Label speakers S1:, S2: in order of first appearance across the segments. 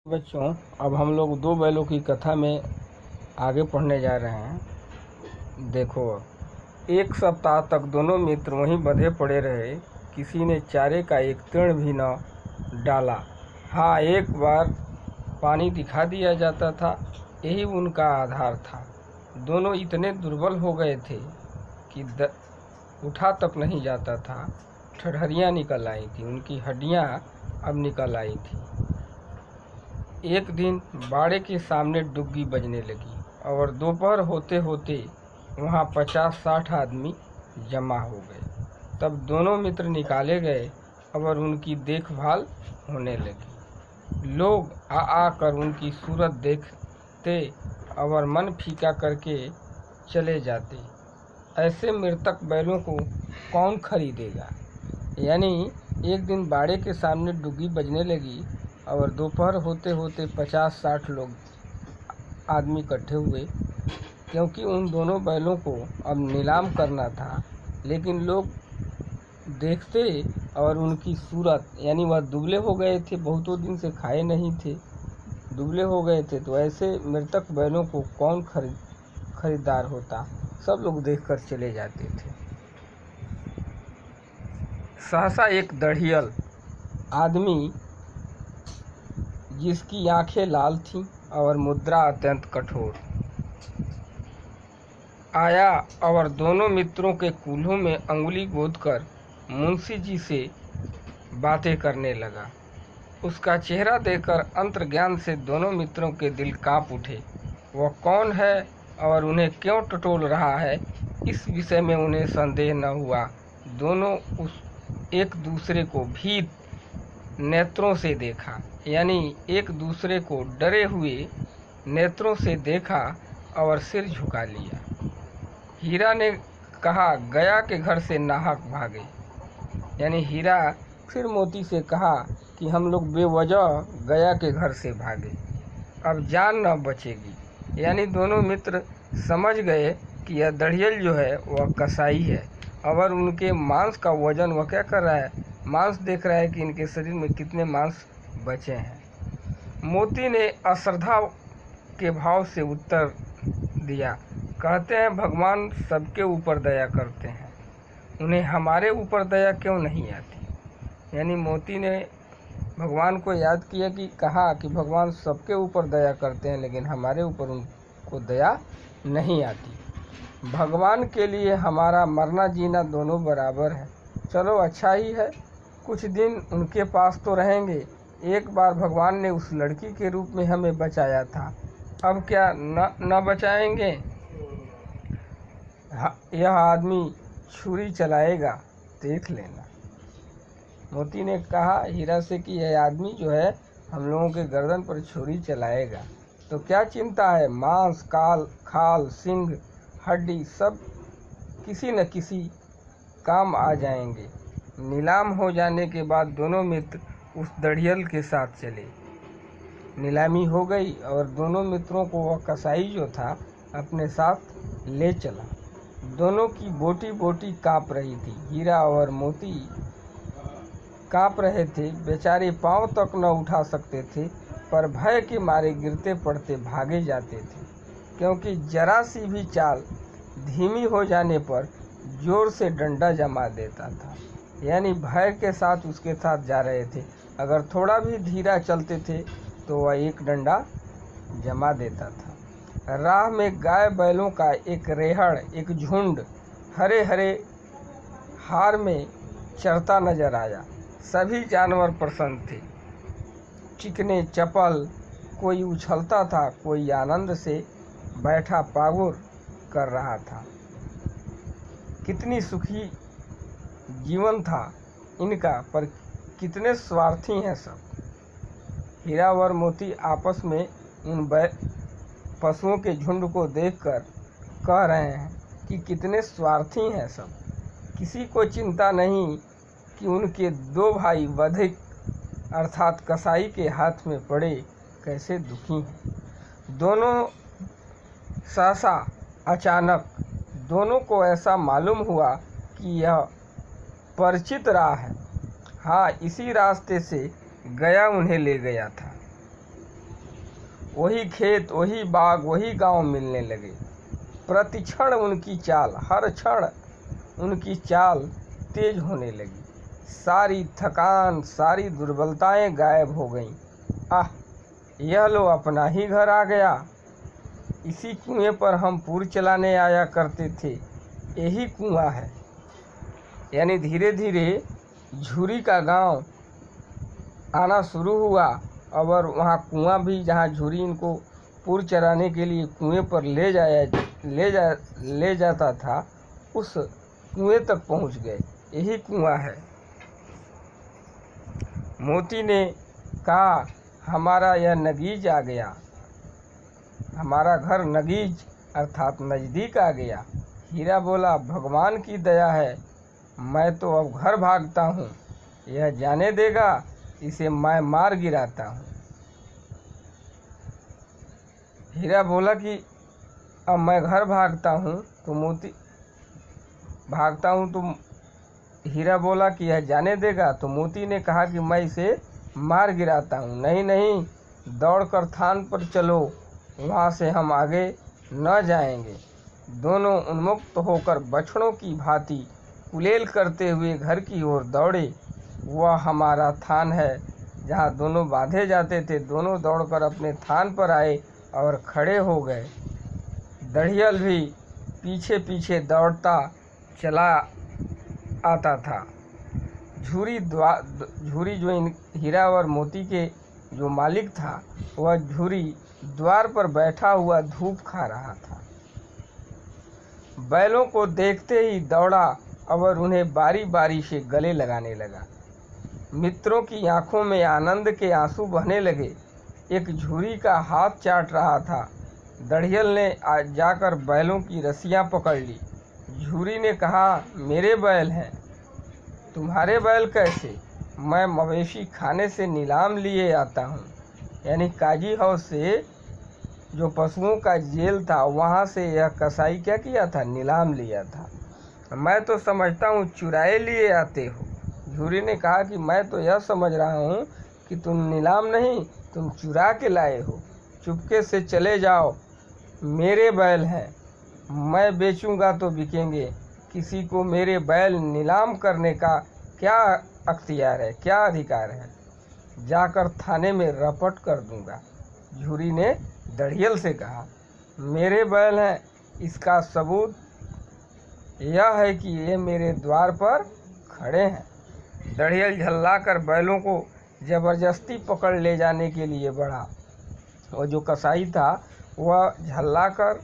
S1: बच्चों, अब हम लोग दो बैलों की कथा में आगे पढ़ने जा रहे हैं। देखो, एक सप्ताह तक दोनों मित्र वहीं बंधे पड़े रहे। किसी ने चारे का एक तीर्ण भी न डाला। हाँ, एक बार पानी दिखा दिया जाता था, यही उनका आधार था। दोनों इतने दुर्बल हो गए थे कि उठा तक नहीं जाता था। ठठरियाँ निकल आई थी, उनकी हड्डियाँ अब निकल आई थी। एक दिन बाड़े के सामने डुग्गी बजने लगी और दोपहर होते होते वहाँ 50-60 आदमी जमा हो गए। तब दोनों मित्र निकाले गए और उनकी देखभाल होने लगी। लोग आकर उनकी सूरत देखते और मन फीका करके चले जाते। ऐसे मृतक बैलों को कौन खरीदेगा। यानी एक दिन बाड़े के सामने डुग्गी बजने लगी और दोपहर होते होते 50-60 लोग आदमी इकट्ठे हुए, क्योंकि उन दोनों बैलों को अब नीलाम करना था। लेकिन लोग देखते और उनकी सूरत, यानी वह दुबले हो गए थे, बहुतों दिन से खाए नहीं थे, दुबले हो गए थे, तो ऐसे मृतक बैलों को कौन खरीदार होता। सब लोग देखकर चले जाते थे। सहसा एक दढ़ियल आदमी, जिसकी आंखें लाल थीं और मुद्रा अत्यंत कठोर, आया और दोनों मित्रों के कूल्हों में अंगुली गोदकर मुंशी जी से बातें करने लगा। उसका चेहरा देखकर अंतर्ज्ञान से दोनों मित्रों के दिल कांप उठे। वह कौन है और उन्हें क्यों टटोल रहा है, इस विषय में उन्हें संदेह न हुआ। दोनों एक दूसरे को भीत नेत्रों से देखा, यानी एक दूसरे को डरे हुए नेत्रों से देखा और सिर झुका लिया। हीरा ने कहा, गया के घर से नाहक भागे। यानी हीरा फिर मोती से कहा कि हम लोग बेवजह गया के घर से भागे, अब जान न बचेगी। यानी दोनों मित्र समझ गए कि यह दढ़ियल जो है वह कसाई है और उनके मांस का वजन वह क्या कर रहा है, मांस देख रहा है कि इनके शरीर में कितने मांस बचे हैं। मोती ने अश्रद्धा के भाव से उत्तर दिया, कहते हैं भगवान सबके ऊपर दया करते हैं, उन्हें हमारे ऊपर दया क्यों नहीं आती। यानी मोती ने भगवान को याद किया कि कहा कि भगवान सबके ऊपर दया करते हैं, लेकिन हमारे ऊपर उनको दया नहीं आती। भगवान के लिए हमारा मरना जीना दोनों बराबर है। चलो अच्छा ही है, कुछ दिन उनके पास तो रहेंगे। एक बार भगवान ने उस लड़की के रूप में हमें बचाया था, अब क्या न बचाएंगे। यह आदमी छुरी चलाएगा, देख लेना। मोती ने कहा हीरा से कि यह आदमी जो है हम लोगों के गर्दन पर छुरी चलाएगा, तो क्या चिंता है। मांस, खाल, सिंग, हड्डी सब किसी न किसी काम आ जाएंगे। नीलाम हो जाने के बाद दोनों मित्र उस दढ़ियल के साथ चले। नीलामी हो गई और दोनों मित्रों को वह कसाई जो था अपने साथ ले चला। दोनों की बोटी बोटी काँप रही थी। हीरा और मोती काँप रहे थे, बेचारे पांव तक न उठा सकते थे, पर भय के मारे गिरते पड़ते भागे जाते थे, क्योंकि जरा सी भी चाल धीमी हो जाने पर जोर से डंडा जमा देता था। यानी भय के साथ उसके साथ जा रहे थे, अगर थोड़ा भी धीरा चलते थे तो वह एक डंडा जमा देता था। राह में गाय बैलों का एक रेहड़, एक झुंड हरे हरे हार में चरता नजर आया। सभी जानवर प्रसन्न थे, चिकने चपल, कोई उछलता था, कोई आनंद से बैठा पागुर कर रहा था। कितनी सुखी जीवन था इनका, पर कितने स्वार्थी हैं सब। हीरा और मोती आपस में उन पशुओं के झुंड को देखकर कह रहे हैं कि कितने स्वार्थी हैं सब। किसी को चिंता नहीं कि उनके दो भाई वधिक अर्थात कसाई के हाथ में पड़े कैसे दुखी हैं। दोनों सहसा अचानक दोनों को ऐसा मालूम हुआ कि यह परिचित राह है। हाँ, इसी रास्ते से गया उन्हें ले गया था। वही खेत, वही बाग, वही गांव मिलने लगे। प्रति क्षण उनकी चाल, हर क्षण उनकी चाल तेज होने लगी। सारी थकान, सारी दुर्बलताएं गायब हो गईं। आह, यह लो अपना ही घर आ गया। इसी कुएं पर हम पूर चलाने आया करते थे। यही कुआं है। यानी धीरे धीरे झुरी का गांव आना शुरू हुआ और वहाँ कुआं भी, जहाँ झुरी इनको पूर चराने के लिए कुएं पर ले जाता था, उस कुएं तक पहुँच गए। यही कुआं है। मोती ने कहा, हमारा यह नगीज आ गया, हमारा घर नगीज अर्थात नज़दीक आ गया। हीरा बोला, भगवान की दया है, मैं तो अब घर भागता हूँ। यह जाने देगा, इसे मैं मार गिराता हूँ। हीरा बोला कि अब मैं घर भागता हूँ तो हीरा बोला कि यह जाने देगा। तो मोती ने कहा कि मैं इसे मार गिराता हूँ। नहीं नहीं, दौड़कर थान पर चलो, वहाँ से हम आगे न जाएंगे। दोनों उन्मुक्त होकर बछड़ों की भांति कुलेल करते हुए घर की ओर दौड़े। वह हमारा थान है जहाँ दोनों बांधे जाते थे। दोनों दौड़कर अपने थान पर आए और खड़े हो गए। दढ़ियल भी पीछे पीछे दौड़ता चला आता था। झुरी जो हीरा और मोती के जो मालिक था, वह झुरी द्वार पर बैठा हुआ धूप खा रहा था। बैलों को देखते ही दौड़ा और उन्हें बारी बारी से गले लगाने लगा। मित्रों की आंखों में आनंद के आंसू बहने लगे। एक झुरी का हाथ चाट रहा था। दढ़ियल ने जाकर बैलों की रस्सियां पकड़ ली। झुरी ने कहा, मेरे बैल हैं। तुम्हारे बैल कैसे? मैं मवेशी खाने से नीलाम लिए आता हूँ। यानी काजी हाउस से, जो पशुओं का जेल था, वहाँ से यह कसाई क्या किया था? नीलाम लिया था। मैं तो समझता हूँ चुराए लिए आते हो। झुरी ने कहा कि मैं तो यह समझ रहा हूँ कि तुम नीलाम नहीं, तुम चुरा के लाए हो। चुपके से चले जाओ, मेरे बैल हैं, मैं बेचूंगा तो बिकेंगे। किसी को मेरे बैल नीलाम करने का क्या अख्तियार है, क्या अधिकार है? जाकर थाने में रपट कर दूंगा। झुरी ने दढ़ियल से कहा, मेरे बैल हैं, इसका सबूत यह है कि ये मेरे द्वार पर खड़े हैं। दढ़ियल झल्लाकर बैलों को जबरदस्ती पकड़ ले जाने के लिए बढ़ा। और जो कसाई था, वह झल्लाकर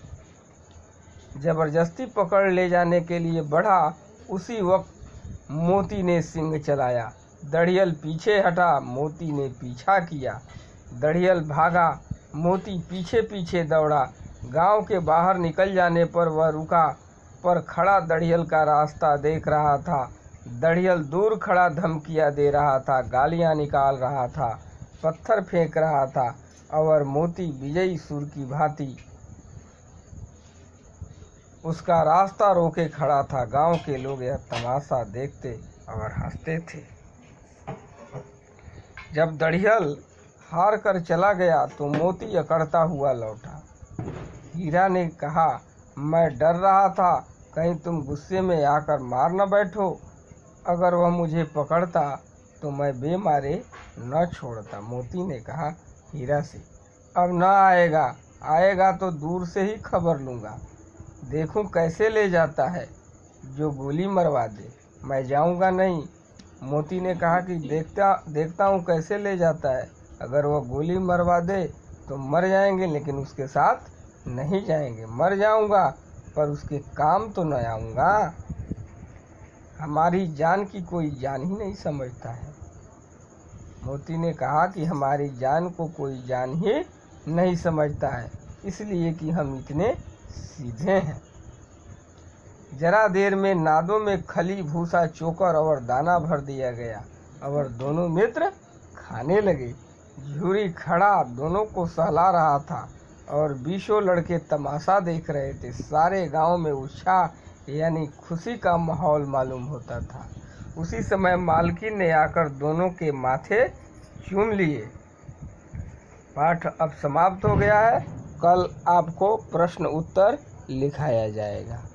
S1: जबरदस्ती पकड़ ले जाने के लिए बढ़ा। उसी वक्त मोती ने सिंग चलाया। दढ़ियल पीछे हटा, मोती ने पीछा किया। दढ़ियल भागा, मोती पीछे पीछे दौड़ा। गांव के बाहर निकल जाने पर वह रुका, पर खड़ा दढ़ियल का रास्ता देख रहा था। दढ़ियल दूर खड़ा धमकियां दे रहा था, गालियां निकाल रहा था, पत्थर फेंक रहा था और मोती विजयी सुर की भांति उसका रास्ता रोके खड़ा था। गांव के लोग यह तमाशा देखते और हंसते थे। जब दढ़ियल हार कर चला गया तो मोती अकड़ता हुआ लौटा। हीरा ने कहा, मैं डर रहा था कहीं तुम गुस्से में आकर मार न बैठो। अगर वह मुझे पकड़ता तो मैं बेमारे न छोड़ता। मोती ने कहा हीरा से, अब न आएगा, आएगा तो दूर से ही खबर लूँगा, देखूं कैसे ले जाता है, जो गोली मरवा दे। मैं जाऊंगा नहीं। मोती ने कहा कि देखता हूँ कैसे ले जाता है। अगर वह गोली मरवा दे तो मर जाएंगे, लेकिन उसके साथ नहीं जाएंगे। मर जाऊंगा पर उसके काम तो न आऊँगा। हमारी जान की कोई जान ही नहीं समझता है। मोती ने कहा कि हमारी जान को कोई जान ही नहीं समझता है, इसलिए कि हम इतने सीधे हैं। जरा देर में नादों में खली, भूसा, चोकर और दाना भर दिया गया और दोनों मित्र खाने लगे। झुरी खड़ा दोनों को सहला रहा था और 20 लड़के तमाशा देख रहे थे। सारे गांव में उत्साह यानी खुशी का माहौल मालूम होता था। उसी समय मालकिन ने आकर दोनों के माथे चूम लिए। पाठ अब समाप्त हो गया है। कल आपको प्रश्न उत्तर लिखाया जाएगा।